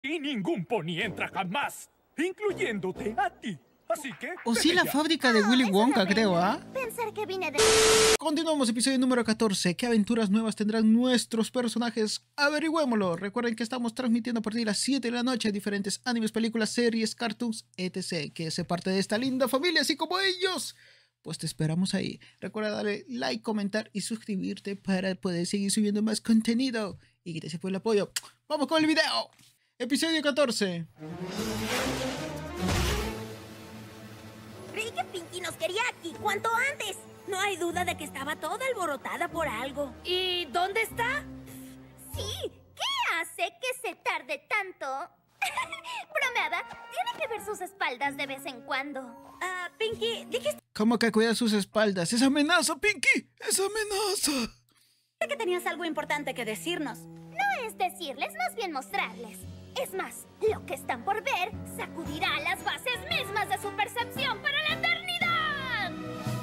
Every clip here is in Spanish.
Y ningún pony entra jamás, incluyéndote a ti. Así que... O sí, la fábrica de Willy Wonka, creo, ¿ah? Pensar que vine de... Continuamos, episodio número 14. ¿Qué aventuras nuevas tendrán nuestros personajes? Averigüémoslo. Recuerden que estamos transmitiendo a partir de las 7 de la noche diferentes animes, películas, series, cartoons, etc. Que se parte de esta linda familia, así como ellos. Pues te esperamos ahí. Recuerda darle like, comentar y suscribirte para poder seguir subiendo más contenido. Y gracias por el apoyo. ¡Vamos con el video! Episodio 14. Creí que Pinky nos quería aquí cuanto antes. No hay duda de que estaba toda alborotada por algo. ¿Y dónde está? Sí, ¿qué hace que se tarde tanto? Bromeaba, tiene que ver sus espaldas de vez en cuando. Pinky, dijiste ¿Cómo que cuida sus espaldas? ¡Es amenaza, Pinky! ¡Es amenaza! que tenías algo importante que decirnos. No es decirles, más bien mostrarles. Es más, lo que están por ver sacudirá las bases mismas de su percepción para la eternidad.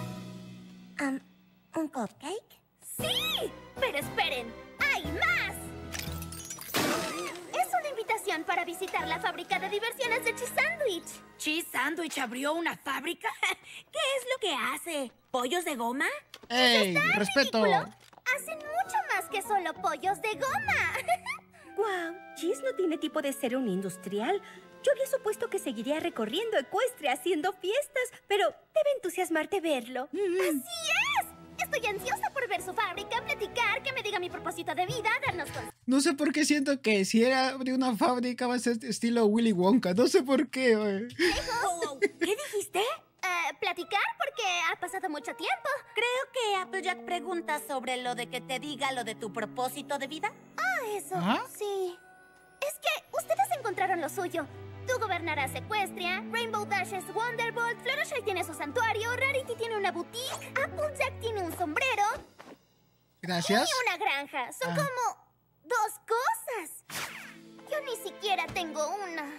¿Un cupcake? ¡Sí! Pero esperen, ¡hay más! Es una invitación para visitar la fábrica de diversiones de Cheese Sandwich. ¿Cheese Sandwich abrió una fábrica? ¿Qué es lo que hace? ¿Pollos de goma? ¡Ey! ¡Respeto! Ridículo. Hacen mucho más que solo pollos de goma. ¡Guau! Cheese no tiene tipo de ser un industrial. Yo había supuesto que seguiría recorriendo Ecuestria haciendo fiestas, pero debe entusiasmarte verlo. ¡Así es! Estoy ansiosa por ver su fábrica, platicar, que me diga mi propósito de vida, darnos consejos. No sé por qué siento que si era de una fábrica va a ser estilo Willy Wonka. No sé por qué, güey. ¿Qué dijiste? Platicar porque ha pasado mucho tiempo. Creo que Applejack pregunta sobre lo de que te diga lo de tu propósito de vida. Eso, ¿Ah? sí. Es que ustedes encontraron lo suyo. Tú gobernarás Ecuestria, Rainbow Dash es Wonderbolt, Fluttershy tiene su santuario, Rarity tiene una boutique, Applejack tiene un sombrero Gracias. y una granja. Son como dos cosas. Yo ni siquiera tengo una.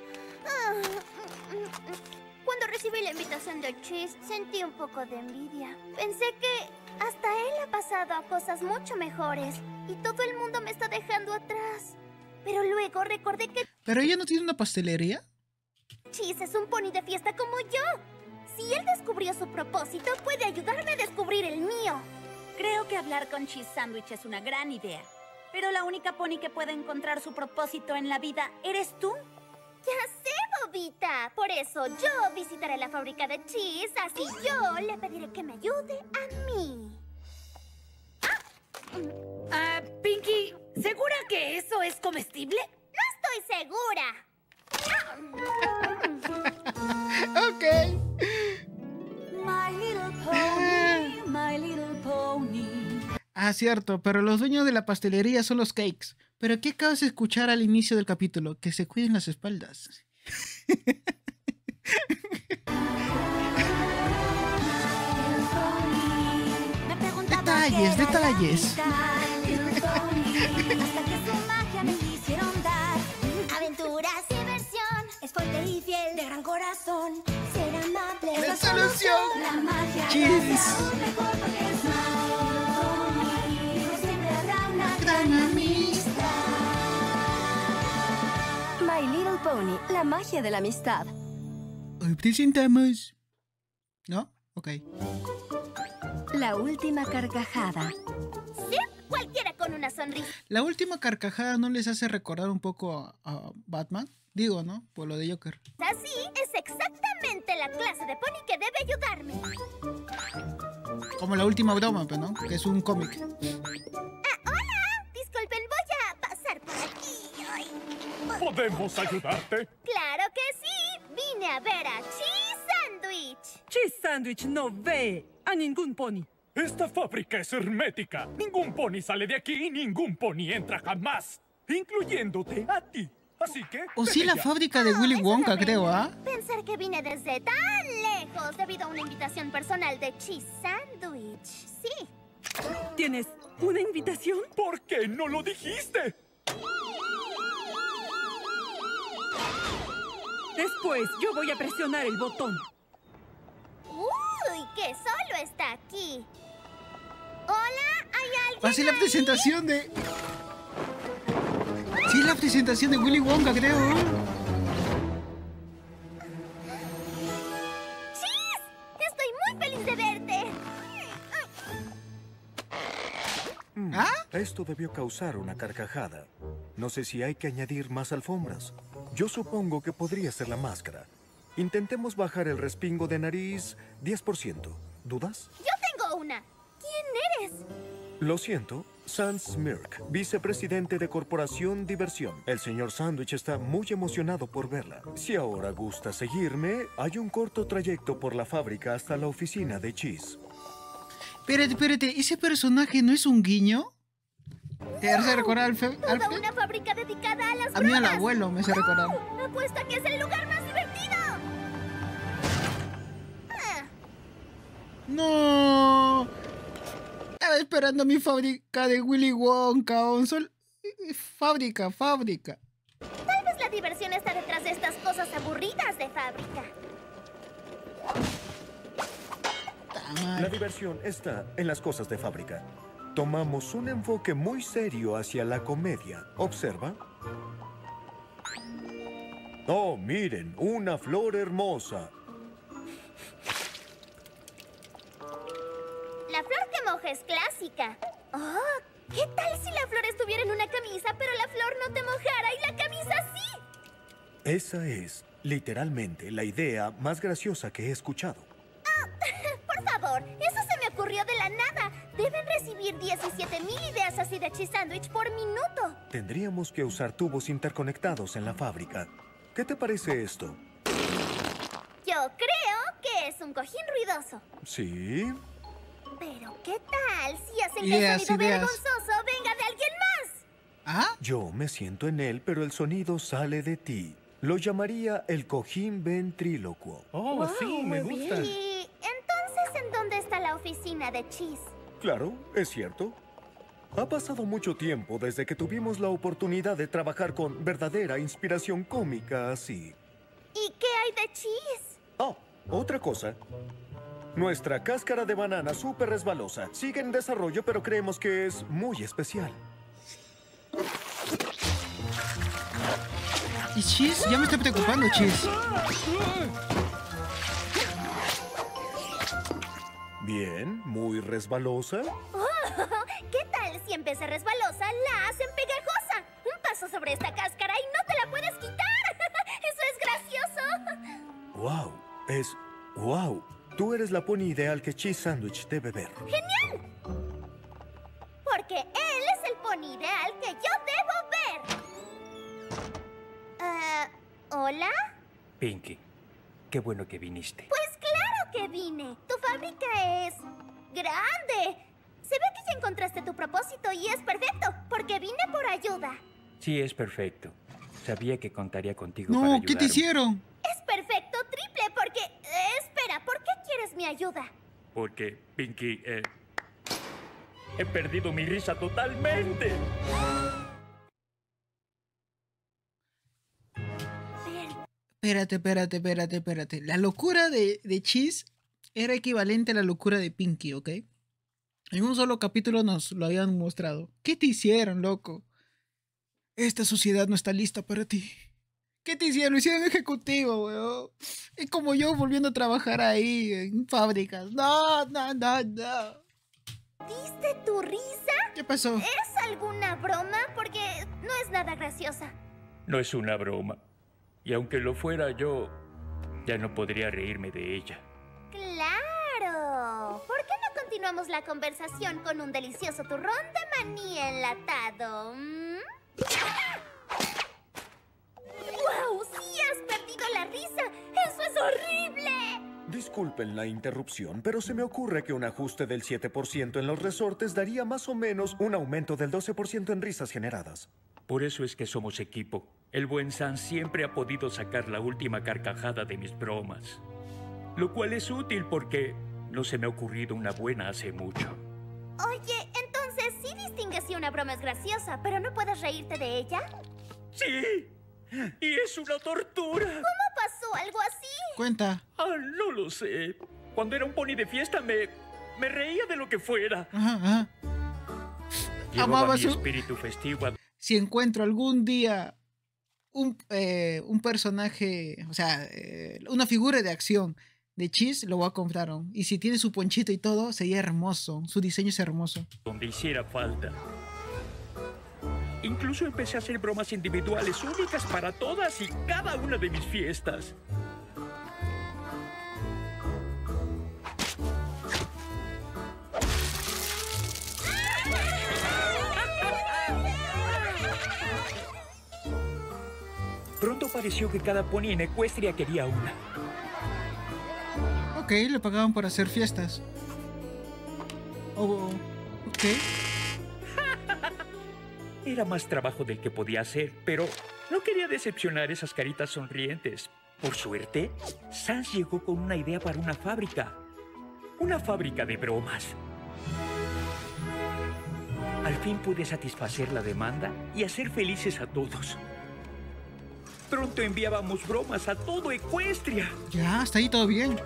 Cuando recibí la invitación de Cheese, sentí un poco de envidia. Pensé que hasta él ha pasado a cosas mucho mejores y todo el mundo me está dejando atrás. Pero luego recordé que ¿Pero ella no tiene una pastelería? Cheese es un pony de fiesta como yo. Si él descubrió su propósito, puede ayudarme a descubrir el mío. Creo que hablar con Cheese Sandwich es una gran idea. Pero la única pony que puede encontrar su propósito en la vida eres tú. Ya sé, Bobita. Por eso yo visitaré la fábrica de Cheese, así yo le pediré que me ayude a mí. Pinky, ¿segura que eso es comestible? No estoy segura. Ok. My little pony. Ah, cierto, pero los dueños de la pastelería son los cakes. ¿Pero qué acabas de escuchar al inicio del capítulo? Que se cuiden las espaldas. Me preguntaba Detalles, detalles. hasta que su magia me quisieron dar. Aventuras, diversión, es fuerte y fiel, de gran corazón, ser amable es La solución. La magia Cheese. aún mejor porque es My. Siempre habrá una Gran amistad. My Little Pony, la magia de la amistad. Hoy presentamos... ¿No? Ok. La última carcajada. Sí, cualquiera con una sonrisa. ¿La última carcajada no les hace recordar un poco a Batman? Digo, ¿no? Por lo de Joker. Así es exactamente la clase de pony que debe ayudarme. Como la última broma, pero ¿no? Que es un cómic. Hola, disculpen, voy a pasar por aquí. Ay. ¿Podemos ayudarte? Claro que sí, vine a ver a Cheese Sandwich. Cheese Sandwich no ve a ningún pony. Esta fábrica es hermética. Ningún pony sale de aquí y ningún pony entra jamás, incluyéndote a ti. Así que... O sí, vete la ya. fábrica de Willy Es Wonka, una creo, pena. ¿ah? Pensar que vine desde tan lejos debido a una invitación personal de Cheese Sandwich. Sí. ¿Tienes una invitación? ¿Por qué no lo dijiste? Después yo voy a presionar el botón. Uy, que solo está aquí. Hola, ¿hay alguien Así la ahí? presentación de... Sí, Es la presentación de Willy Wonka, creo. ¡Chis! Estoy muy feliz de verte. ¿Ah? Esto debió causar una carcajada. No sé si hay que añadir más alfombras. Yo supongo que podría ser la máscara. Intentemos bajar el respingo de nariz 10%. ¿Dudas? Yo tengo una. ¿Quién eres? Lo siento, Sans Smirk, vicepresidente de Corporación Diversión. El señor Sandwich está muy emocionado por verla. Si ahora gusta seguirme, hay un corto trayecto por la fábrica hasta la oficina de Cheese. Espérate, ¿ese personaje no es un guiño? ¿Te hace recordar al Toda una fábrica dedicada a las A mí al bromas. abuelo me hace recordar. Apuesto a que es el lugar más divertido. Ah, ¡No! Estaba esperando mi fábrica de Willy Wonka. Fábrica. tal vez la diversión está detrás de estas cosas aburridas de fábrica. La diversión está en las cosas de fábrica. Tomamos un enfoque muy serio hacia la comedia. ¿Observa? Oh, miren, una flor hermosa. La flor que moja es clásica. Oh, ¿qué tal si la flor estuviera en una camisa, pero la flor no te mojara y la camisa sí? Esa es, literalmente, la idea más graciosa que he escuchado. Por favor, eso se me ocurrió de la nada. Deben recibir 17,000 ideas así de cheese sandwich por minuto. Tendríamos que usar tubos interconectados en la fábrica. ¿Qué te parece esto? Yo creo que es un cojín ruidoso. ¿Sí? Pero ¿qué tal si hacen que Ideas, el sonido ideas. vergonzoso venga de alguien más? ¿Ah? Yo me siento en él, pero el sonido sale de ti. Lo llamaría el cojín ventrílocuo. Oh, sí, me gusta. Y entonces, ¿en dónde está la oficina de Cheese? Claro, es cierto. Ha pasado mucho tiempo desde que tuvimos la oportunidad de trabajar con verdadera inspiración cómica así. ¿Y qué hay de Cheese? Oh, otra cosa. Nuestra cáscara de banana súper resbalosa sigue en desarrollo, pero creemos que es muy especial. ¿Y Cheese? Ya me está preocupando, Cheese. Bien, muy resbalosa. ¿Qué tal si en vez de resbalosa la hacen pegajosa? Un paso sobre esta cáscara y no te la puedes quitar. ¡Eso es gracioso! ¡Wow! Tú eres la pony ideal que Cheese Sandwich debe ver. ¡Genial! Porque él es el pony ideal que yo debo ver. ¿Hola? Pinky, qué bueno que viniste. Pues claro que vine. Tu fábrica es grande. Se ve que ya encontraste tu propósito y es perfecto, porque vine por ayuda. Sí, es perfecto. Sabía que contaría contigo para No, ayudarme. ¿qué te hicieron? Es perfecto triple porque... espera, ¿por qué quieres mi ayuda? Porque, Pinky, he perdido mi risa totalmente. Espérate. La locura de Cheese era equivalente a la locura de Pinky, ¿ok? En un solo capítulo nos lo habían mostrado. ¿Qué te hicieron, loco? Esta sociedad no está lista para ti. ¿Qué te hicieron? Lo hicieron ejecutivo, weón. Es como yo volviendo a trabajar ahí en fábricas. No. ¿Diste tu risa? ¿Qué pasó? ¿Es alguna broma? Porque no es nada graciosa. No es una broma. Y aunque lo fuera yo, ya no podría reírme de ella. ¡Claro! ¿Por qué no continuamos la conversación con un delicioso turrón de maní enlatado? ¡Wow! ¡Sí has perdido la risa! ¡Eso es horrible! Disculpen la interrupción, pero se me ocurre que un ajuste del 7% en los resortes daría más o menos un aumento del 12% en risas generadas. Por eso es que somos equipo. El buen Sam siempre ha podido sacar la última carcajada de mis bromas. Lo cual es útil porque no se me ha ocurrido una buena hace mucho. Oye, entonces sí distingues si una broma es graciosa, pero no puedes reírte de ella. ¡Sí! ¡Y es una tortura! ¿Cómo pasó algo así? Cuenta. No lo sé. Cuando era un pony de fiesta me reía de lo que fuera. Ajá. Llevaba Amaba mi su... espíritu festivo a... si encuentro algún día un personaje, o sea, una figura de acción de Cheese, lo voy a comprar. Y si tiene su ponchito y todo, sería hermoso. Su diseño es hermoso. Donde hiciera falta. Incluso empecé a hacer bromas individuales únicas para todas y cada una de mis fiestas. Pronto pareció que cada pony en Ecuestria quería una. Ok, le pagaban por hacer fiestas. Oh, ok. Era más trabajo del que podía hacer, pero no quería decepcionar esas caritas sonrientes. Por suerte, Sans llegó con una idea para una fábrica. Una fábrica de bromas. Al fin pude satisfacer la demanda y hacer felices a todos. Pronto enviábamos bromas a todo Ecuestria. Ya, hasta ahí todo bien.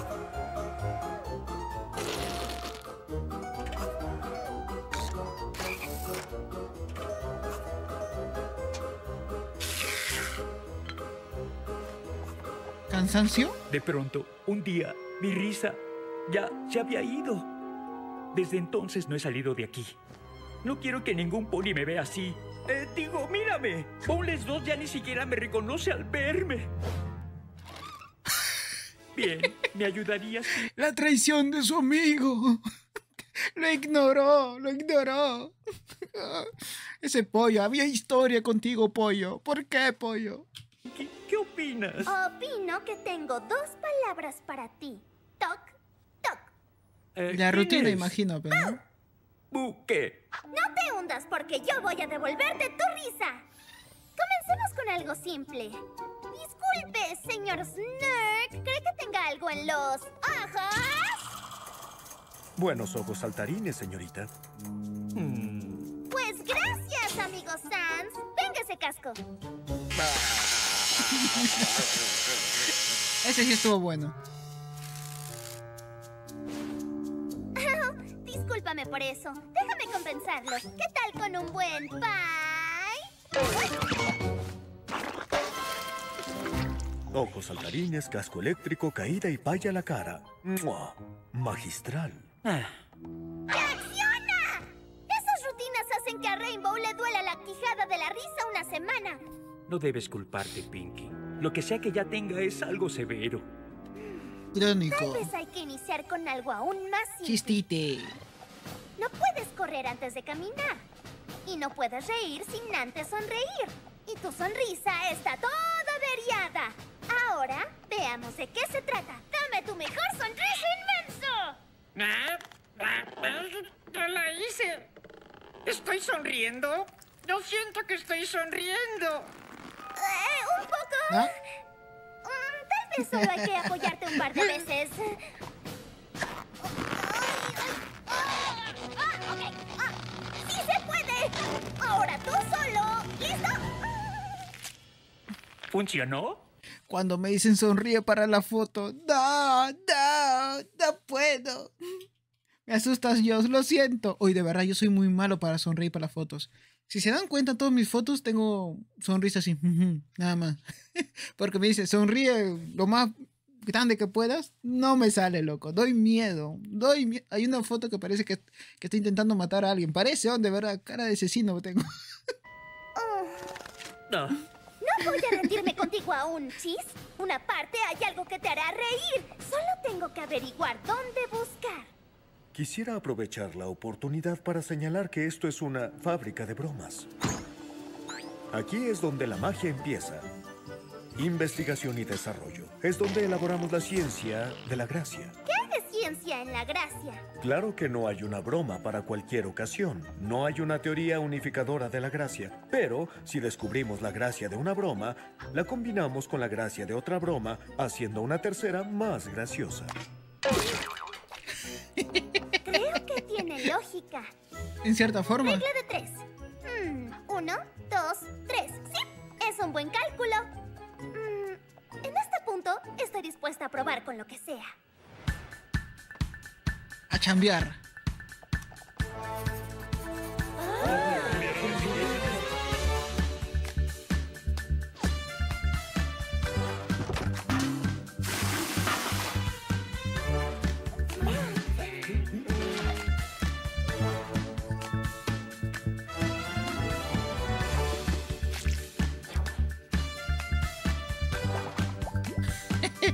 ¿Cansancio? De pronto, un día, mi risa ya se había ido. Desde entonces no he salido de aquí. No quiero que ningún pony me vea así. Digo, mírame. Bowles 2 ya ni siquiera me reconoce al verme. Bien, ¿me ayudarías? La traición de su amigo. Lo ignoró, lo ignoró. Ese pollo, había historia contigo, pollo. ¿Por qué, pollo? ¿Qué opinas? Opino que tengo dos palabras para ti. Toc, toc. La rutina, imagino, pero ¿no? ¿Qué? No te hundas porque yo voy a devolverte tu risa. Comencemos con algo simple. Disculpe, señor Snark. ¿Cree que tenga algo en los ojos? Buenos ojos saltarines, señorita. Pues gracias, amigo Sans. Venga ese casco. Ese sí estuvo bueno. Discúlpame por eso. Déjame compensarlo. ¿Qué tal con un buen pie? Ojos saltarines, casco eléctrico, caída y paya a la cara. ¡Mua! Magistral. ¡Reacciona! Esas rutinas hacen que a Rainbow le duela la quijada de la risa una semana. No debes culparte, Pinky. Lo que sea que ya tenga es algo severo. Irónico. Tal vez hay que iniciar con algo aún más simple. Chistite. No puedes correr antes de caminar. Y no puedes reír sin antes sonreír. Y tu sonrisa está toda averiada. Ahora, veamos de qué se trata. ¡Dame tu mejor sonrisa inmenso! ¡Ya la hice! ¿Estoy sonriendo? Yo siento que estoy sonriendo. Un poco. ¿Ah? Tal vez solo hay que apoyarte un par de veces. Ok. ¡Sí se puede! Ahora tú solo. ¿Listo? ¿Funcionó? Cuando me dicen sonríe para la foto. No puedo. Me asustas, Joss, lo siento. Hoy de verdad yo soy muy malo para sonreír para las fotos. Si se dan cuenta, todas mis fotos tengo sonrisa así, nada más. Porque me dice, sonríe lo más grande que puedas. No me sale, loco. Doy miedo. Hay una foto que parece que estoy intentando matar a alguien. Parece, de verdad, cara de asesino tengo. No. No voy a rendirme contigo aún, Chis. Una parte hay algo que te hará reír. Solo tengo que averiguar dónde buscar. Quisiera aprovechar la oportunidad para señalar que esto es una fábrica de bromas. Aquí es donde la magia empieza. Investigación y desarrollo. Es donde elaboramos la ciencia de la gracia. ¿Qué hay de ciencia en la gracia? Claro que no hay una broma para cualquier ocasión. No hay una teoría unificadora de la gracia. Pero, si descubrimos la gracia de una broma, la combinamos con la gracia de otra broma, haciendo una tercera más graciosa. Creo que tiene lógica. En cierta forma. Regla de 3. 1, 2, 3. Sí, es un buen cálculo. En este punto, estoy dispuesta a probar con lo que sea. A chambear.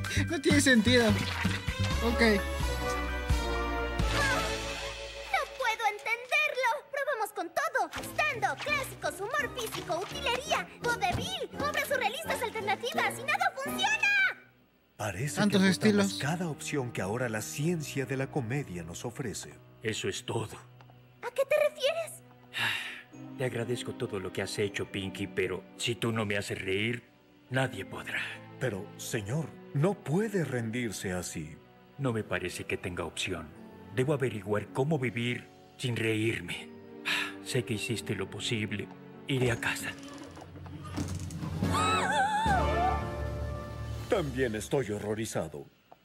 No tiene sentido. Ok. ¡No puedo entenderlo! ¡Probamos con todo! Stand-up, clásicos, humor físico, utilería, vodevil, obras surrealistas alternativas y nada funciona. Parece Tantos que agotamos estilos. cada opción que ahora la ciencia de la comedia nos ofrece. Eso es todo. ¿A qué te refieres? Te agradezco todo lo que has hecho, Pinky, pero si tú no me haces reír, nadie podrá. Pero, señor, no puede rendirse así. No me parece que tenga opción. Debo averiguar cómo vivir sin reírme. Sé que hiciste lo posible. Iré a casa. También estoy horrorizado.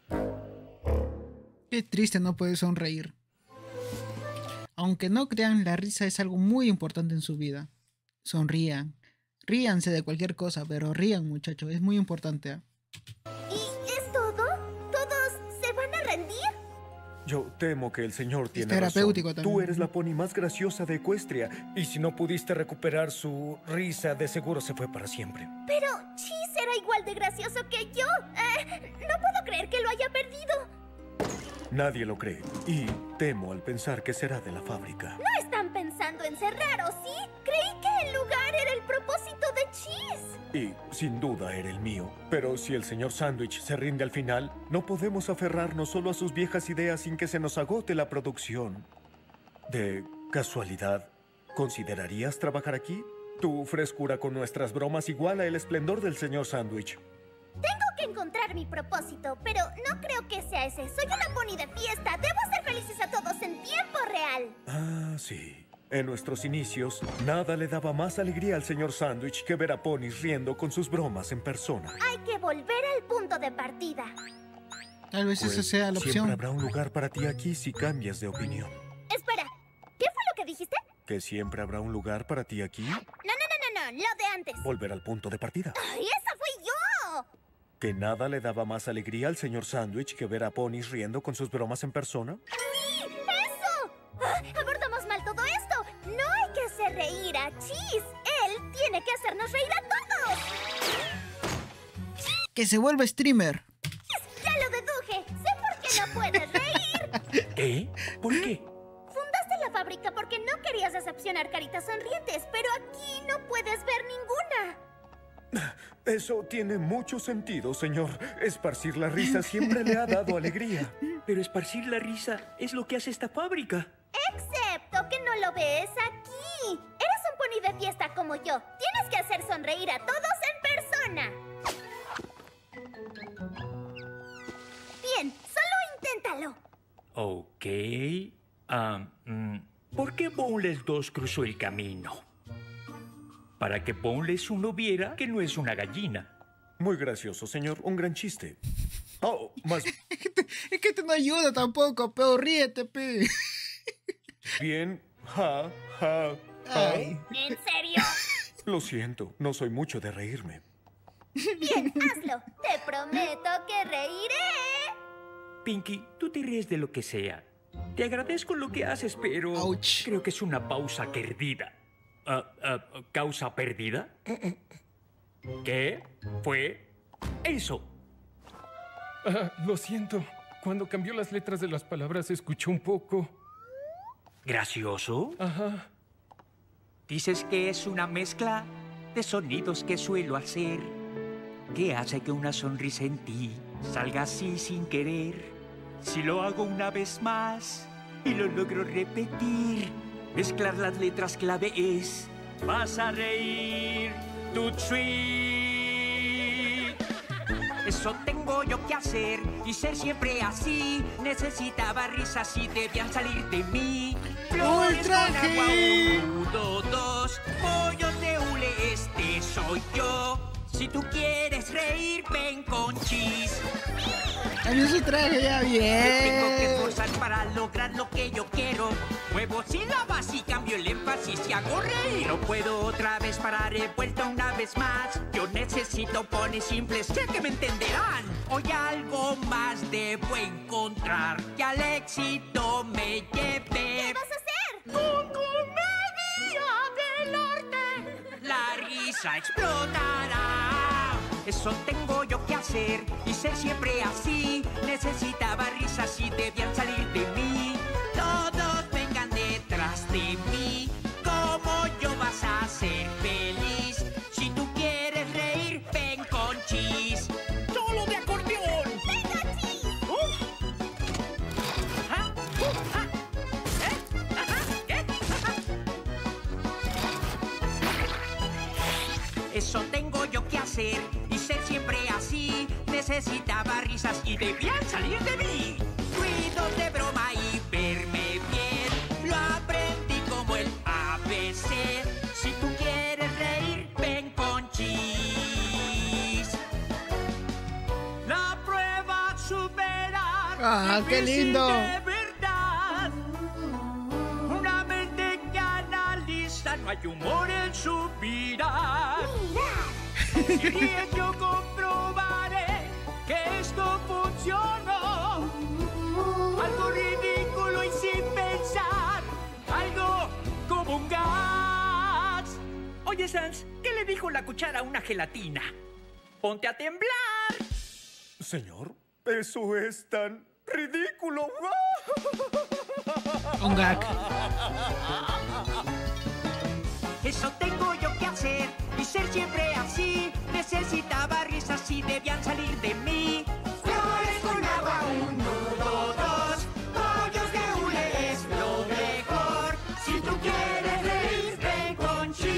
Qué triste no poder sonreír. Aunque no crean, la risa es algo muy importante en su vida. Sonrían. Ríanse de cualquier cosa, pero rían, muchachos. Es muy importante. ¿Eh? ¿Y es todo? ¿Todos se van a rendir? Yo temo que el señor tiene terapéutico razón. también. Tú eres la pony más graciosa de Ecuestria. Y si no pudiste recuperar su risa, de seguro se fue para siempre. Pero Cheese era igual de gracioso que yo. No puedo creer que lo haya perdido. Nadie lo cree. Y temo al pensar que será de la fábrica. ¿No están pensando en cerrar, o sí? Creí que el lugar era el propósito de Cheese. Y sin duda era el mío. Pero si el señor Sandwich se rinde al final, no podemos aferrarnos solo a sus viejas ideas sin que se nos agote la producción. De casualidad, ¿considerarías trabajar aquí? Tu frescura con nuestras bromas iguala el esplendor del señor Sandwich. Tengo que encontrar mi propósito, pero no creo que sea ese. Soy una pony de fiesta. Debo hacer felices a todos en tiempo real. Ah, sí. En nuestros inicios, nada le daba más alegría al señor Sandwich que ver a ponis riendo con sus bromas en persona. Hay que volver al punto de partida. Tal vez esa sea la Siempre opción. habrá un lugar para ti aquí si cambias de opinión. Espera, ¿qué fue lo que dijiste? ¿Que siempre habrá un lugar para ti aquí? No, lo de antes. Volver al punto de partida. ¡Ay, esa fui yo! ¿Que nada le daba más alegría al señor Sandwich que ver a ponis riendo con sus bromas en persona? ¡Sí! ¡Eso! Abordamos mal todo esto. No hay que hacer reír a Cheese. Él tiene que hacernos reír a todos. Que se vuelva streamer. Ya lo deduje. Sé por qué no puedes reír. ¿Qué? ¿Por qué? Fundaste la fábrica porque no querías decepcionar caritas sonrientes, pero aquí no puedes ver ninguna. Eso tiene mucho sentido, señor. Esparcir la risa siempre le ha dado alegría. Pero esparcir la risa es lo que hace esta fábrica. Excepto que no lo ves aquí. Eres un pony de fiesta como yo. Tienes que hacer sonreír a todos en persona. Bien, solo inténtalo. Ok. ¿Por qué Boneless 2 cruzó el camino? Para que Boneless 1 viera que no es una gallina. Muy gracioso, señor. Un gran chiste. Oh, más Es que te no ayuda tampoco, pero ríete, pe. bien. Ja, ja, ja. Ay. ¿En serio? Lo siento, no soy mucho de reírme. Bien, hazlo. Te prometo que reiré. Pinky, tú te ríes de lo que sea. Te agradezco lo que haces, pero Ouch. creo que es una pausa perdida. ¿Causa perdida? ¿Qué fue eso? Lo siento. Cuando cambió las letras de las palabras, escuché un poco. ¿Gracioso? Ajá. Dices que es una mezcla de sonidos que suelo hacer, que hace que una sonrisa en ti salga así sin querer. Si lo hago una vez más y lo logro repetir, mezclar las letras clave es: vas a reír, tu tweet. Eso tengo yo que hacer y ser siempre así. Necesitaba risas y debían salir de mí. Flores con agua, 1, 2, pollos de hule, este soy yo. Si tú quieres reír, ven con Cheese. A mí su traje ya Me tengo que bien. esforzar para lograr lo que yo quiero. Muevo sílabas y cambio el énfasis y hago reír. No puedo otra vez parar, he vuelto una vez más. Yo necesito ponis simples, sé que me entenderán. Hoy algo más debo encontrar que al éxito me lleve. ¿Qué vas a hacer? ¡Con comedia del arte! La risa explotará. Eso tengo yo que hacer y ser siempre así. Necesitaba risas y debían salir de mí. Todos vengan detrás de mí. ¿Cómo yo vas a ser feliz? Si tú quieres reír, ven con Chis. ¡Solo de acordeón! ¡Venga, Chis! ¿Ah? ¿Ah? ¿Eh? Ajá. ¿Qué? Eso tengo yo que hacer y ser siempre así. Necesitaba risas y debían salir de mí. Ruidos de broma y verme bien. Lo aprendí como el ABC. Si tú quieres reír, ven con Chis. La prueba superar. ¡Ah, qué lindo! De verdad. Una mente que analiza, no hay humor en su vida. Si ríes, yo comprobaré que esto funcionó. Algo ridículo y sin pensar. Algo como un gas. Oye, Sans, ¿qué le dijo la cuchara a una gelatina? ¡Ponte a temblar! Señor, eso es tan ridículo. Un gag. Eso tengo yo que hacer y ser siempre así. Necesitaba risas y debían salir de mí. Flores con agua, 1, 2. Pollos de hule es lo mejor. Si tú quieres reír, ven con Chis.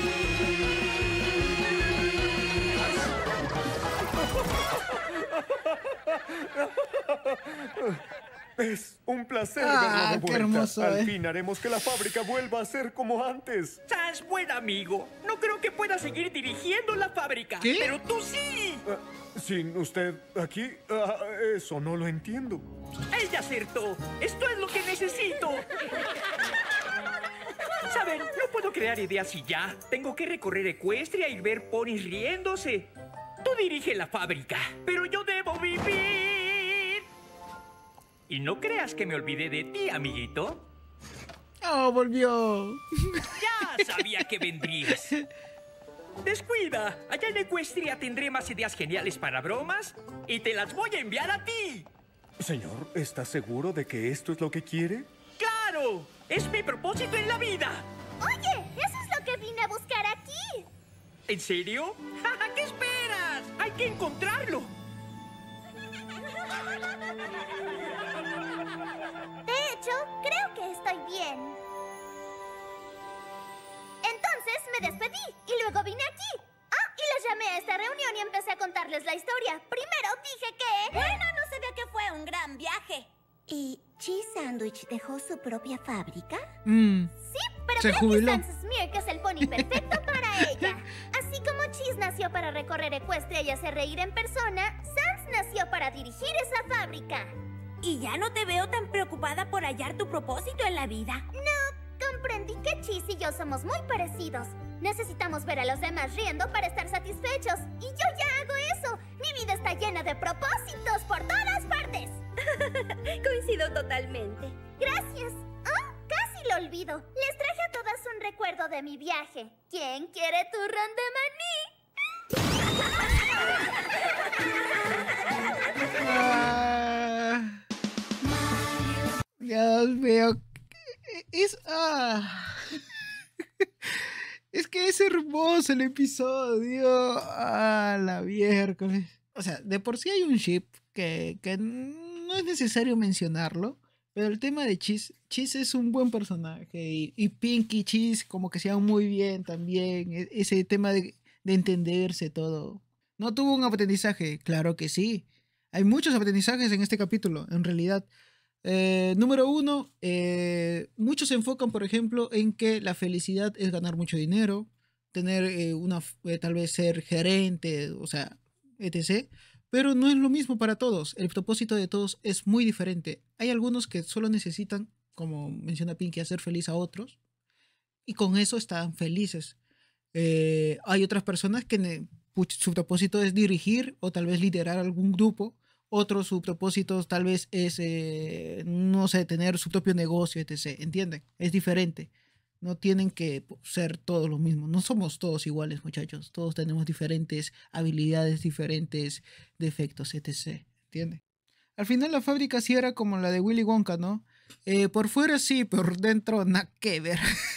Es un placer Ah, verlo de qué vuelta. hermoso, Al fin haremos que la fábrica vuelva a ser como antes. Sans, buen amigo. No creo que pueda seguir dirigiendo la fábrica. ¿Qué? Pero tú sí. Sin usted aquí, eso no lo entiendo. Ella acertó. Esto es lo que necesito. Saben, no puedo crear ideas y ya. Tengo que recorrer Ecuestria y ver ponis riéndose. Tú dirige la fábrica, pero yo debo vivir. Y no creas que me olvidé de ti, amiguito. ¡Oh, volvió! Ya sabía que vendrías. Descuida, allá en Ecuestria tendré más ideas geniales para bromas y te las voy a enviar a ti. Señor, ¿está seguro de que esto es lo que quiere? ¡Claro! ¡Es mi propósito en la vida! Oye, eso es lo que vine a buscar aquí. ¿En serio? ¿Qué esperas? ¡Hay que encontrarlo! De hecho, creo que estoy bien. Entonces me despedí y luego vine aquí. Ah, y les llamé a esta reunión y empecé a contarles la historia. Primero dije que... Bueno, no se ve que fue un gran viaje. ¿Y Cheese Sandwich dejó su propia fábrica? Sí, pero se creo jubiló. que Sans Smirk es el pony perfecto para ella. Así como Cheese nació para recorrer Ecuestria y hacer reír en persona, Sans nació para dirigir esa fábrica. Y ya no te veo tan preocupada por hallar tu propósito en la vida. No, comprendí que Cheese y yo somos muy parecidos. Necesitamos ver a los demás riendo para estar satisfechos. Y yo ya hago eso. Mi vida está llena de propósitos por todas partes. Coincido totalmente. Gracias. Oh, casi lo olvido. Les traje a todas un recuerdo de mi viaje. ¿Quién quiere turrón de maní? Dios mío. Es que es hermoso el episodio. La miércoles. O sea, de por sí hay un ship que no es necesario mencionarlo. Pero el tema de Cheese es un buen personaje. Y Pinky y Cheese como que se llevan muy bien también. Ese tema de entenderse todo. ¿No tuvo un aprendizaje? Claro que sí. Hay muchos aprendizajes en este capítulo, en realidad. Número 1, muchos se enfocan, por ejemplo, en que la felicidad es ganar mucho dinero, tener tal vez ser gerente, o sea, etc. Pero no es lo mismo para todos. El propósito de todos es muy diferente. Hay algunos que solo necesitan, como menciona Pinky, hacer feliz a otros y con eso están felices. Hay otras personas que su propósito es dirigir o tal vez liderar algún grupo. Otros, su propósito tal vez es, no sé, tener su propio negocio, etc. ¿Entienden? Es diferente. No tienen que ser todos los mismos. No somos todos iguales, muchachos. Todos tenemos diferentes habilidades, diferentes defectos, etc. ¿Entiendes? Al final la fábrica sí era como la de Willy Wonka, ¿no? Por fuera sí, por dentro nada que ver.